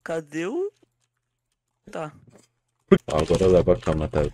Cadê o... Tá. Agora leva a calma, tá?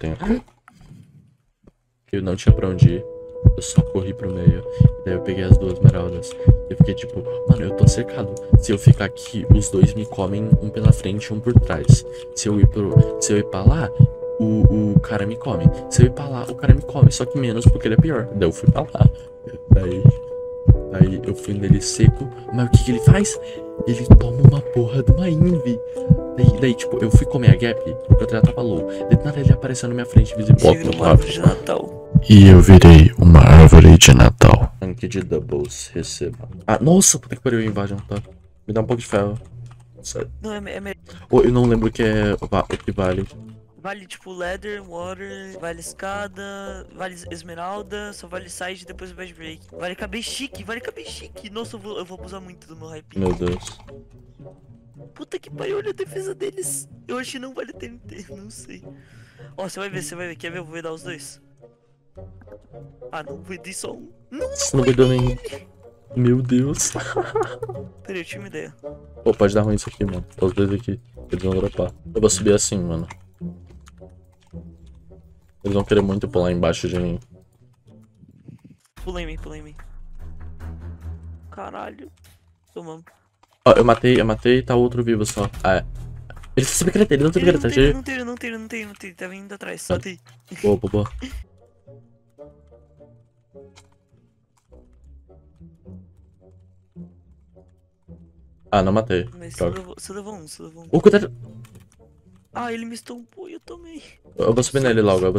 Eu não tinha pra onde ir. Eu só corri pro meio. E daí eu peguei as duas esmeraldas. Eu fiquei tipo, mano, eu tô cercado. Se eu ficar aqui, os dois me comem, um pela frente e um por trás. Se eu ir pra lá, o cara me come. Se eu ir pra lá, o cara me come. Só que menos porque ele é pior. Daí eu fui pra lá. Daí eu fui nele seco. Mas o que ele faz? Ele toma uma porra de uma Invi. Daí, tipo, eu fui comer a Gap, porque eu já tava low. Daí nada ele apareceu na minha frente, visível. Tive uma árvore de Natal. E eu virei uma árvore de Natal. Tanque de doubles, receba. Ah, nossa, puta que pariu, invasion, tá? Me dá um pouco de ferro. Sério. Não, é Oh, eu não lembro o que é o que vale. vale tipo Leather, Water, vale Escada, vale Esmeralda, só vale Side e depois Bad Break. Vale caber chique, vale caber chique. Nossa, eu vou abusar muito do meu hype. Meu Deus. Puta que pariu, olha a defesa deles. Eu acho que não vale TNT, não sei. Ó, você vai ver. Quer ver? Eu vou dar os dois. Ah, não, vou dar só um. Não, Você não vai dar nem. Meu Deus. peraí, eu tinha uma ideia. Pô, pode dar ruim isso aqui, mano. Os dois aqui. Eles vão dropar. Eu vou subir assim, mano. Eles vão querer muito pular embaixo de mim. Pula em mim. Caralho. Tomamos. Ó, eu matei, tá outro vivo só. Ah, é. Ele tá secreto, ele não tem secreto, tá cheio. Não tem. Tá vindo atrás, só tem. Boa. Ah, não matei. Mas Droga. você levou um. O cuidado. Ah, ele me estompou e eu tomei. Eu vou subir nele logo,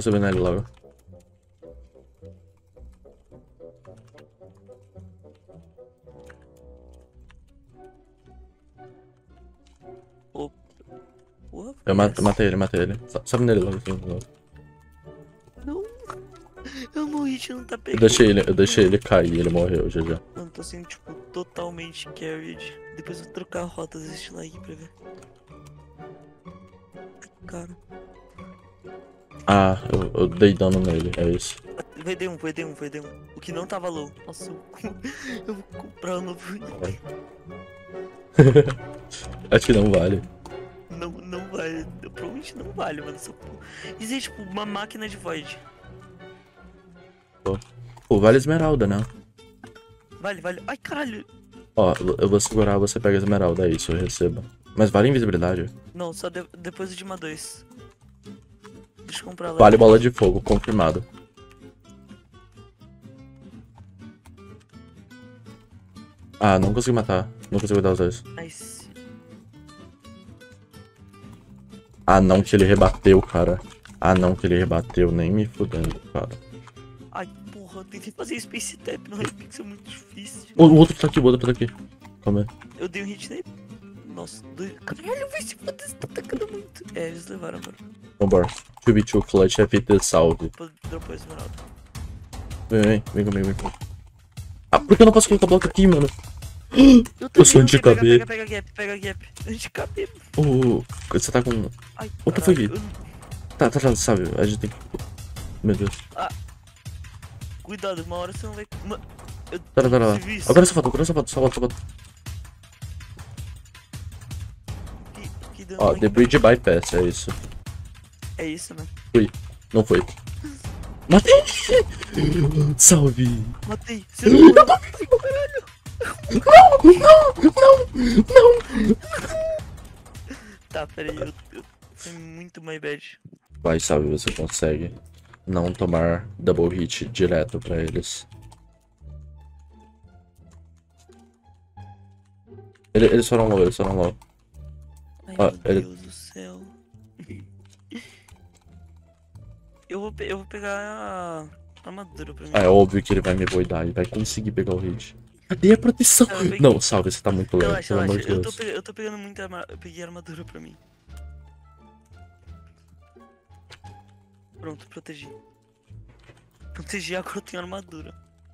Opa. Porra, Eu foi essa? matei ele. Sobe nele logo. Não. Eu morri de não tá Eu pegando. deixei ele cair, ele morreu já. Mano, tô sendo, tipo, totalmente carried. Depois eu vou trocar a rota desse like pra ver. Cara. Ah, eu dei dano nele, é isso. Vai D1. O que não tava low. Nossa, eu vou comprar um novo. Acho que não vale. Não vale. Provavelmente não vale, mano. Existe, tipo, uma máquina de Void. Pô, vale esmeralda, né? Vale. Ai, caralho. Ó, eu vou segurar, você pega a esmeralda, é isso, eu recebo. Mas vale invisibilidade? Não, só depois do Dima 2. Deixa eu comprar lá. Vale bola de fogo, confirmado. Ah, não consegui matar. Não consigo dar os dois. Nice. Ah, não, que ele rebateu, cara. Ah, não, que ele rebateu, nem me fudendo, cara. Ai, porra, eu tentei fazer Space Tap no Hypixel, muito difícil. O outro tá aqui, Calma aí. Eu dei um hit nele. Nossa, dois. Caralho, vai se foder, você tá atacando muito. É, eles levaram agora. Vambora. 2v2 clutch, FT salve. Dropou a esmeralda. Vem comigo. Ah, por que eu não posso colocar bloco aqui, mano? Eu sou anti-KB. Pega gap. Anti-KB. Você tá com... Ai, O que foi, caralho, Gui? Tá, sabe, a gente tem que... Meu Deus. Cuidado, uma hora você não vai... Tá lá. Agora só falta. Que dano Ó, aqui. The Bridge Bypass, é isso. É isso, né? Não foi. Matei! Salve! Matei. Você não morreu. Ai, caralho. Não! Tá, pera aí. Eu fui muito my bad. Vai, salve, você consegue não tomar double hit direto pra eles. Eles foram low. Ai, Ah, meu Deus do céu. Eu vou pegar a armadura pra mim. Ah, é óbvio que ele vai me voidar e vai conseguir pegar o hit. Cadê a proteção? Não, salve, você tá muito lento, Relaxa. pelo amor de Deus. Eu tô pegando muita armadura. Eu peguei a armadura pra mim. Pronto, protegi. Agora eu tenho armadura.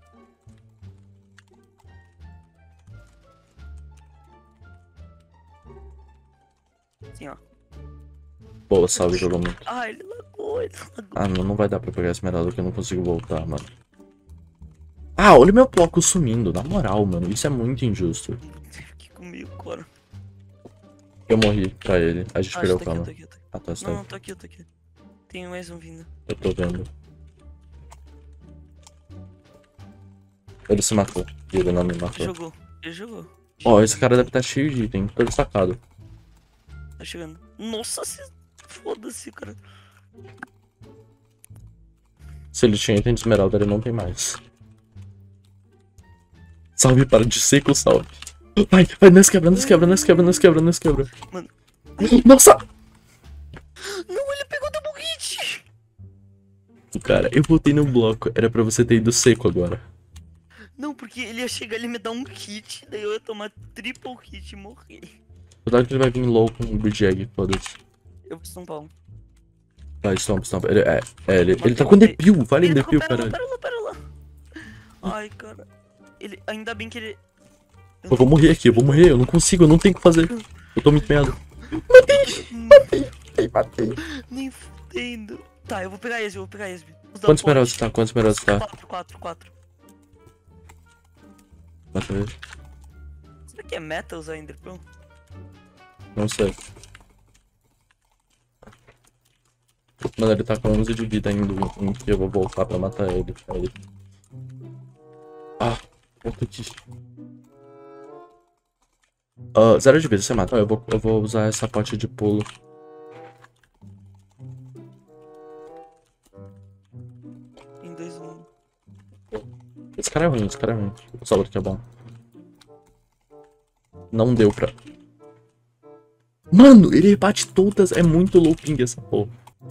Assim, ó. Boa, salve, jogou muito. Ah, ele lagou. Ah, não vai dar pra pegar a esmeralda que eu não consigo voltar, mano. Ah, olha o meu bloco sumindo, na moral, mano. Isso é muito injusto. Fiquei com meio coro. Eu morri pra ele. A gente Ah, perdeu tô o aqui, cama. tô aqui, tô aqui. Ah, tá, você Não, tá não, aí. tô aqui, eu tô aqui. Tem mais um vindo. Eu tô vendo. Ele se matou. E ele não me matou. Jogou. Ele jogou. Ó, esse cara deve estar cheio de item, todo sacado. Tá chegando. Nossa, foda-se, cara. Se ele tinha item de esmeralda, ele não tem mais. Salve, para de seco, salve. Vai, vai, nós quebra, nós quebra, nós quebra, nós quebra, nós quebra. Mano. Nossa! Não, ele pegou double hit. Cara, eu voltei no bloco. Era pra você ter ido seco agora. Não, porque ele ia chegar ali e me dar um kit, daí eu ia tomar triple kit e morrer. Cuidado que ele vai vir low com o Bridge Egg, foda-se. Eu vou estampar um. Vai, stomp, stomp. Ele tá com depil, vale em Ele tá com- depil, pera lá, caralho. pera lá. Ai, cara. Ele, ainda bem que ele... Eu vou morrer aqui, eu vou morrer, eu não consigo, eu não tenho o que fazer. Eu tô muito meado. Matei. Nem fudendo. Tá, eu vou pegar esse, Vou usar Quantos o pote. esmeraldas tá? Quantos esmeraldas tá? 4. Mata ele. Será que é meta usar Ender Pearl? Não sei. Mano, ele tá com 11 de vida ainda, em que eu vou voltar pra matar ele. Aí. Ah, volta aqui. 0 de vida, você mata. Eu vou usar essa pote de pulo. Em 2, 1. Esse cara é ruim, esse cara é ruim. Só outro que é bom. Não deu pra... Mano, ele bate todas. É muito low ping essa porra.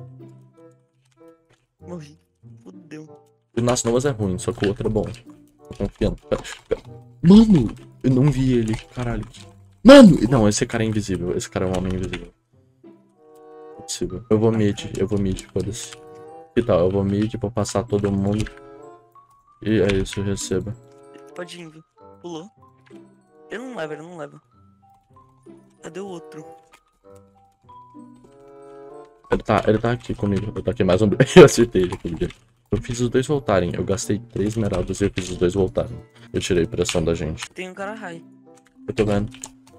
Morri. Fudeu. O Nas Novas é ruim, só que o outro é bom. Tô confiando. Mano, eu não vi ele. Caralho. Mano, não, esse cara é invisível. Esse cara é um homem invisível. Não é possível. Eu vou mid, foda-se. Que tal? Eu vou mid pra passar todo mundo. E é isso, receba. Pode ir, viu? Pulou. Ele não leva. Cadê o outro? Ele tá aqui comigo. Eu tô aqui mais um. Eu acertei ele comigo. Eu fiz os dois voltarem. Eu gastei 3 esmeraldas e eu fiz os dois voltarem. Eu tirei pressão da gente. Tem um cara high. Eu tô vendo.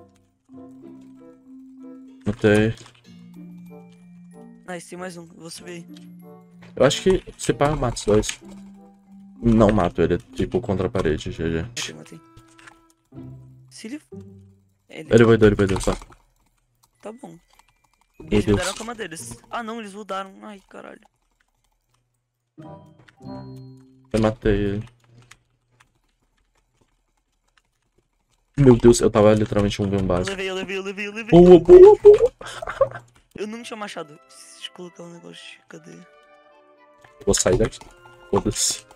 Matei. Nice, tem mais um. Eu vou subir aí. Eu acho que se pá, eu mato os dois. Não mato ele, tipo, contra a parede, GG. Matei. Se ele... Ele vai dar, só. Tá bom. Meu Eles Deus. mudaram a cama deles. Ah não, eles mudaram. Ai, caralho. Eu matei ele. Meu Deus, eu tava literalmente um v1 Eu básico. levei. Boa. Eu não tinha machado. Preciso de colocar um negócio. Cadê? Vou sair daqui. Foda-se.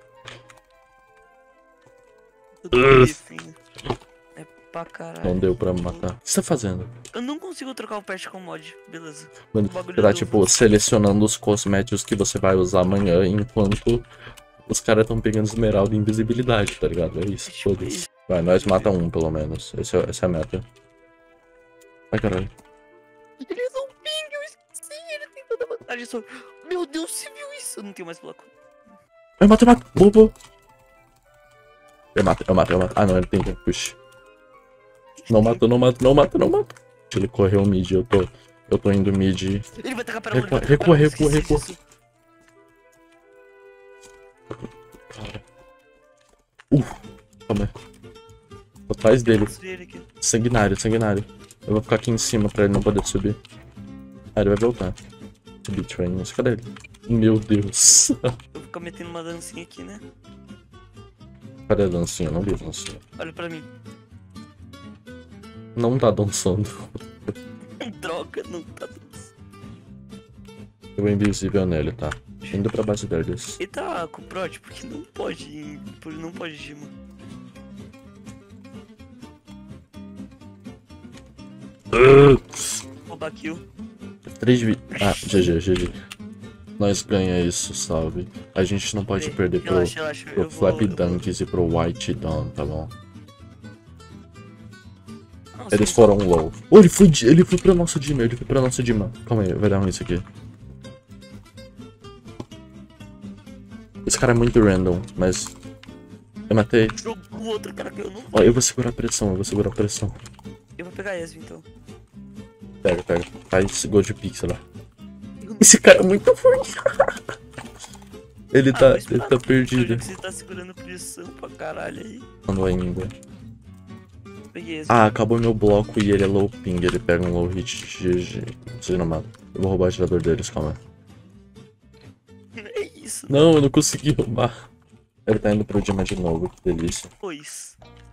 Eu tô defendo. É pra caralho. Não deu pra me matar. O que você tá fazendo? Eu não consigo trocar o pet com mod. Beleza. Mano, O bagulho você tá, do- tipo, selecionando os cosméticos que você vai usar amanhã, enquanto os caras tão pegando esmeralda e invisibilidade, tá ligado? É isso, Tipo foda-se. isso. Vai, nós mata um, pelo menos. Essa é a meta. Ai, caralho. Ele usou um ping, eu esqueci. Ele tem toda a vantagem sobre... Meu Deus, você viu isso? Eu não tenho mais bloco. Eu mato. Bobo. Eu mato. Ah, não, ele tem que push. Não mato. Ele correu mid, eu tô indo mid. Ele vai tacar pérola. Recua. Cara. Calma aí. Tô atrás dele. Sanguinário. Eu vou ficar aqui em cima pra ele não poder subir. Ah, ele vai voltar. Subir trains. Cadê ele? Meu Deus. Eu vou ficar metendo uma dancinha aqui, né? Cadê a dancinha? Eu não vi a dancinha. Olha pra mim. Não tá dançando. Droga, não tá dançando. Eu vou invisível nele, tá? Indo pra base deles. Ele tá com o prot porque não pode ir. Não pode ir, mano. Roubar kill. 3 de vida. Ah, GG. Nós ganha isso, salve. A gente não pode perder pro Relaxa. Flap Dunks e pro White Dawn, tá bom? Nossa, Eles foram low. Oh, ele foi pra nosso Dima, Calma aí, vai dar ruim isso aqui. Esse cara é muito random, mas... Eu matei. Jogou o outro cara que eu não. Ó, eu vou segurar a pressão, Eu vou pegar Esv então. Pega, pega. Faz Gold Pixel lá. Esse cara é muito ruim. Ele tá perdido. Que você tá segurando pressão pra caralho aí. Não ainda. Peguei esse. Ah, acabou meu bloco e ele é low ping. Ele pega um low hit GG. Vocês não matam. Eu vou roubar o atirador deles, calma. É isso. Não, eu não consegui roubar. Ele tá indo pro Dima de novo, que delícia. Pois.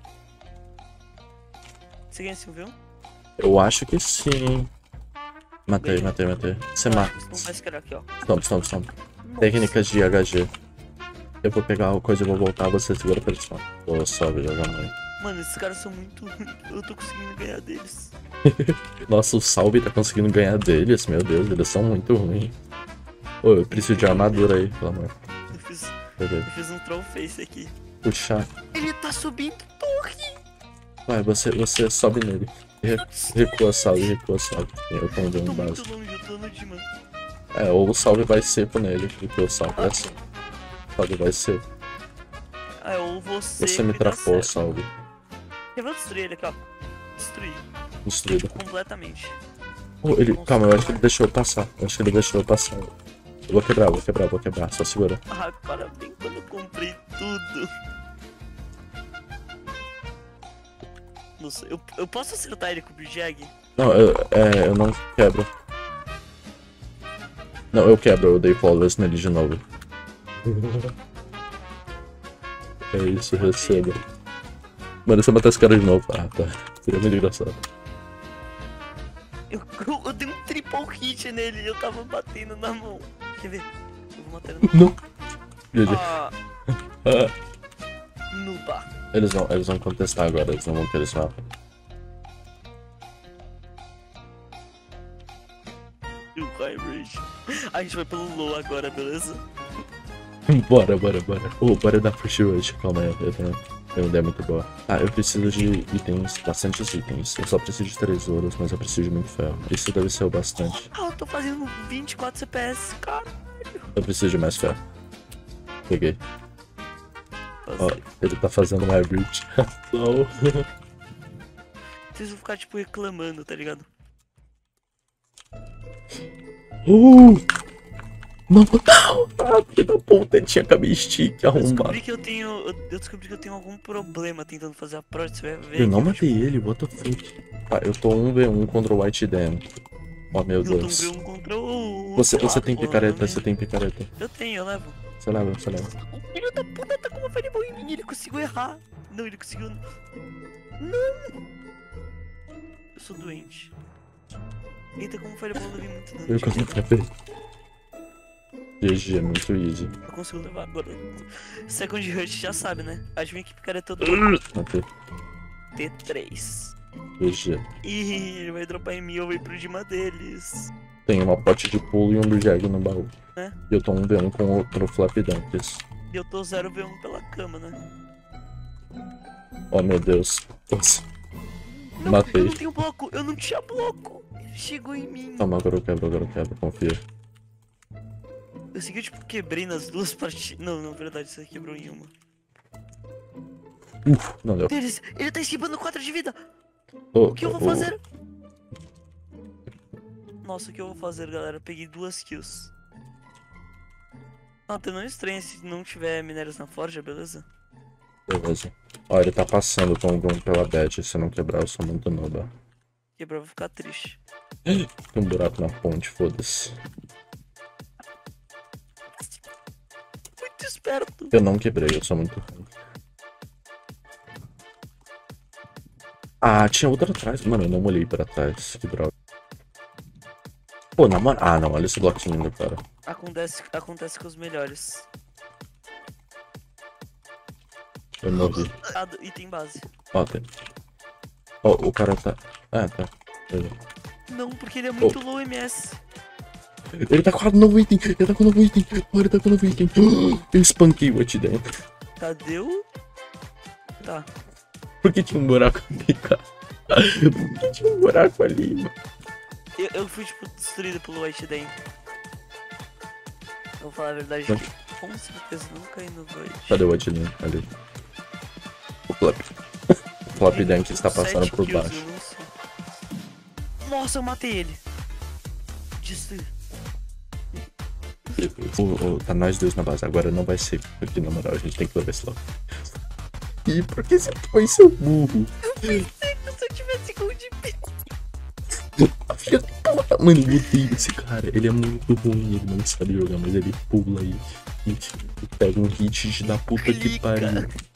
Você ganha Silvio? Eu acho que sim. Matei. Você mata. Não vai esperar aqui, ó. Stomp. Técnicas de HG. Eu vou pegar a coisa e vou voltar, você segura pra eles. Boa, sobe, joga mãe. Mano, esses caras são muito ruins. Eu tô conseguindo ganhar deles. Nossa, o Salve tá conseguindo ganhar deles, meu Deus, eles são muito ruins. Ô, eu preciso de armadura aí, pelo amor. Eu fiz um troll face aqui. Puxar. Ele tá subindo torre. Vai, você sobe nele. Recua, Salve. Eu tô andando Tô base. muito longe, eu tô no Dima. É, ou o Salve vai seco nele, porque o Salve é assim. O Salve vai ser. Ah, ou você. Você me que dá trafou, certo. Salve. Eu vou destruir ele aqui, ó. Destruir. Destruído. Completamente. Oh, ele... Calma, eu acho que ele deixou eu passar. Eu vou quebrar. Só segura. Ah, parabéns quando eu comprei tudo. Nossa, eu posso acertar ele com o Bijag? Não, eu não quebro. Não, eu quebro, eu dei followers nele de novo. É isso, receba. Mano, se eu matar esse cara de novo. Ah, tá. Seria muito engraçado. Eu dei um triple hit nele e eu tava batendo na mão. Quer ver? Eu vou matar ele. Não. GG. Ah, Ah, nuba. eles vão contestar agora, eles não vão querer esse mapa. E o High Rage. A gente vai pelo low agora, beleza? Bora. Bora dar push rush, calma aí, eu tenho uma ideia muito boa. Ah, eu preciso de itens, bastantes itens. Eu só preciso de 3 ouros, mas eu preciso de muito ferro. Isso deve ser o bastante. Ah, eu tô fazendo 24 CPS, cara. Eu preciso de mais ferro. Peguei. Ó, ele tá fazendo um hybrid. Não. Vocês vão ficar, tipo, reclamando, tá ligado? Não! Ah, filho da puta, ele tinha stick Eu arrombado. descobri que eu tenho algum problema tentando fazer a prótese, você vai ver. Eu não que matei ele, what the fuck? Ah, eu tô 1v1 contra o White Dan. Oh meu eu tô Deus. um contra o... Você tem porra, picareta, né? você tem picareta. Eu tenho, eu levo. Você leva. O filho da puta tá com uma fireball em mim, ele conseguiu errar. Não, ele conseguiu... Não! Eu sou doente. Eita, como fireball eu levei muito dano. Eu contratei. GG, muito easy. Eu consigo levar agora. Second Hurt já sabe, né? Adivinha que picareta todo Matei. T3. GG. Ih, ele vai dropar em mim, eu vou ir pro Dima deles. Tem uma pote de pulo e um do Jag no baú. É. E eu tô 1v1 com outro Flap Dunks. E eu tô 0v1 pela cama, né? Oh meu Deus. Nossa. Não, Matei. eu não tenho bloco, eu não tinha bloco. Ele chegou em mim. Calma, agora eu quebro, confia. Eu segui, tipo, quebrei nas duas partidas. Não, na verdade, você quebrou em uma. Não deu. Ele tá esquivando 4 de vida. Oh, O que eu vou fazer? Nossa, o que eu vou fazer, galera? Eu peguei 2 kills. Não, não estranho se não tiver minérios na forja, beleza? Beleza. Ó, ele tá passando com um pela bad. Se não quebrar, eu sou muito noba. Quebrar, eu vou ficar triste. Tem um buraco na ponte, foda-se. Muito esperto. Eu não quebrei, eu sou muito ruim. Ah, tinha outra atrás. Mano, eu não olhei pra trás. Que droga. Pô, na moral. Ah, não, olha esse bloquinho lindo, cara. Acontece com os melhores. Eu morri. Item base. Ó, tem. Ó, o cara tá. Ah, tá. Beleza. Não, porque ele é muito low MS. Ele tá com um novo item. Ó, ele tá com um novo item. Eu espanquei o White Dan. Cadê o... Tá. Por que tinha um buraco ali, cara? Por que tinha um buraco ali, mano? Eu fui, tipo, destruído pelo White Dan. Eu vou falar a verdade, Não. com certeza não caí no Void. Cadê o White Dan? Ali. O Flap. O Flap Dan que está passando 7 por kills, baixo. eu não sei. Nossa, eu matei ele. Destruí. Tá nós dois na base, agora não vai ser, porque na moral a gente tem que levar esse logo. E por que você foi seu burro? Se eu tivesse gol de pé. Filha da puta. Mano, eu odeio esse cara, ele é muito ruim, ele não sabe jogar, mas ele pula aí e pega um hit da puta que pariu.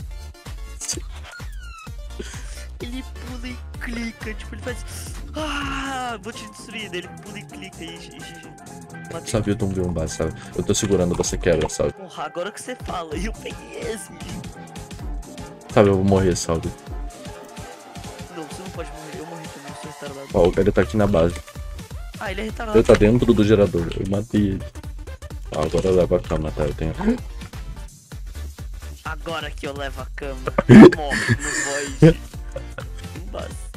Ele pula e clica, tipo, ele faz. Ah, vou te destruir. Daí ele pula e clica e GG. Matei. Sabe, eu tombei um base, sabe? Eu tô segurando, você quebra, sabe? Porra, agora que você fala, eu peguei esse. Sabe, eu vou morrer, sabe? Não, você não pode morrer, eu morri também, eu sou retardado. Ó, o cara tá aqui na base. Ah, ele é retardado. Ele tá dentro do gerador, eu matei ele. Ah, agora eu levo a cama, tá? Eu tenho. Agora que eu levo a cama, morre no void. Não basta.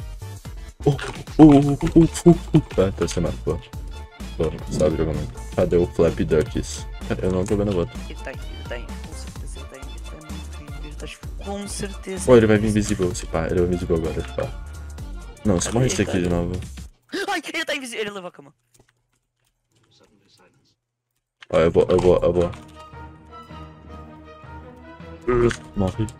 Tá, então você matou. Pô, sabe jogar muito. Cadê o Flap Ducks? Cara, eu não tô vendo a bota. Ele tá aqui, com certeza ele tá indo. Ele tá muito indo, ele tá tipo, com certeza. Pô, ele vai vir invisível, se pá, ele vai vir invisível agora, se pá. Não, se morre isso aqui de novo. Ai, ele tá invisível, ele levou a cama. Ó, eu vou. Morre.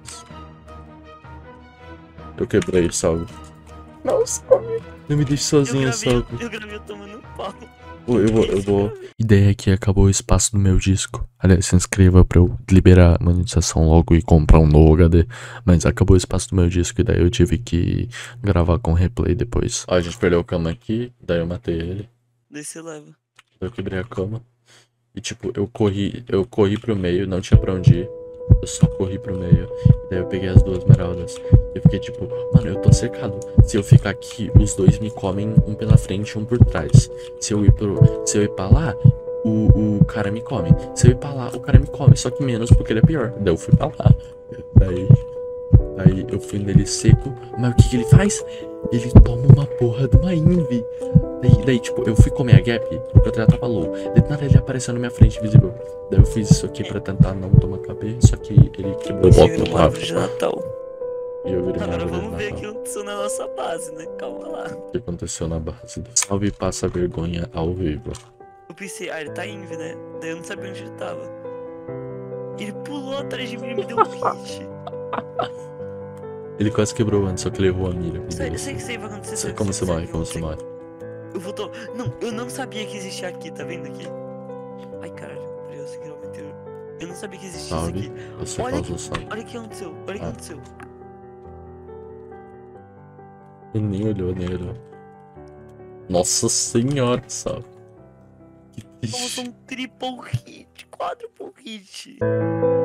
Eu quebrei, salve. Não, salve. Não me deixe sozinho, salve. Eu gravei eu tomando um pau. Eu vou. Ideia é que acabou o espaço no meu disco. Aliás, se inscreva pra eu liberar a monetização logo e comprar um novo HD. Mas acabou o espaço do meu disco e daí eu tive que gravar com replay depois. Ó, a gente perdeu a cama aqui, daí eu matei ele. Daí você leva. Eu quebrei a cama. E tipo, eu corri pro meio, não tinha pra onde ir. Eu só corri pro meio. E daí eu peguei as duas esmeraldas. E eu fiquei tipo, mano, eu tô cercado. Se eu ficar aqui, os dois me comem um pela frente e um por trás. Se eu ir pra lá, o cara me come. Se eu ir pra lá, o cara me come, só que menos porque ele é pior. Daí eu fui pra lá. Daí eu fui nele seco. Mas o que ele faz? Ele toma uma porra de uma invi. Daí, tipo, eu fui comer a gap, porque eu já tava low. Daí nada ele apareceu na minha frente, visível. Daí eu fiz isso aqui pra tentar não tomar KB, só que ele quebrou o Você virou bloco uma árvore de rápido. Natal. E eu virei uma Agora árvore de vamos ver o Natal. que aconteceu na nossa base, né? Calma lá. O que aconteceu na base? Salve e passa vergonha ao vivo. Eu pensei, ele tá invi, né? Daí eu não sabia onde ele tava. Ele pulou atrás de mim e me deu um hit. Ele quase quebrou antes, só que ele errou a mira. Eu sei que isso aí vai acontecer. Como você morre, como você morre. Eu vou to... Não, eu não sabia que existia aqui, tá vendo aqui? Ai, caralho, eu segui o meteoro. Eu não sabia que existia isso Salve, aqui. você Olha causou salve. Olha o que aconteceu, olha o que aconteceu. Ele nem olhou. Nossa senhora, salve. Que Nossa, triste. um triple hit, quadruple hit.